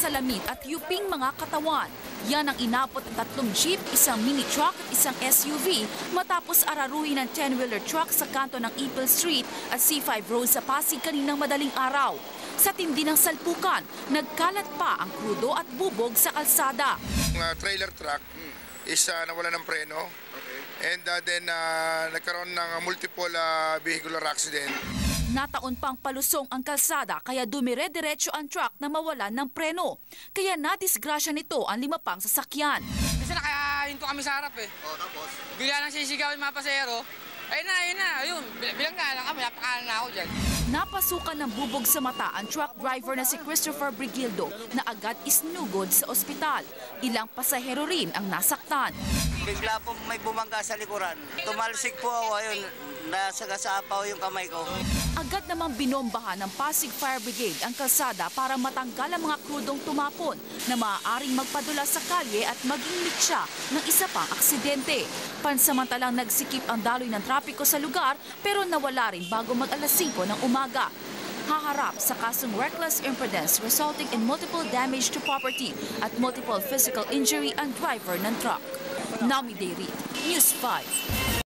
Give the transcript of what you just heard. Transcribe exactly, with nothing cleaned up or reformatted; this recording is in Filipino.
salamin at yuping mga katawan. Yan ang inabot ng tatlong jeep, isang mini truck at isang S U V matapos araruhin ng ten-wheeler truck sa kanto ng Ipil Street at C five Road sa Pasig kaninang madaling araw. Sa tindi ng salpukan, nagkalat pa ang krudo at bubog sa kalsada. Ang uh, trailer truck is uh, nawala ng preno. And uh, then uh, nagkaroon ng multiple uh, vehicular accident. Nataon pang palusong ang kalsada kaya dumire-diretso ang truck na mawalan ng preno. Kaya nadisgrasya nito ang lima pang sasakyan. Kasi nakahinto kami sa harap eh. Oh, tapos? Bigla nang sisigawin mga pasahero. Ayun na, ayun na, ayun. Bilang nga lang kami, napakalan na ako dyan. Napasukan ng bubog sa mata ang truck driver na si Christopher Brigildo na agad isnugod sa ospital. Ilang pasahero rin ang nasaktan. Bigla po may bumangga sa likuran. Tumalsik po ako, ayun, nasagasaapaw yung kamay ko. Agad namang binombahan ng Pasig Fire Brigade ang kalsada para matanggal ang mga krudong tumapon na maaaring magpadula sa kalye at maging mitsa ng isa pang aksidente. Pansamantalang nagsikip ang daloy ng trapiko sa lugar pero nawala rin bago mag alas singko ng umaga. Haharap sa kasong reckless imprudence resulting in multiple damage to property at multiple physical injury ang driver ng truck. Nami Dairy, News five.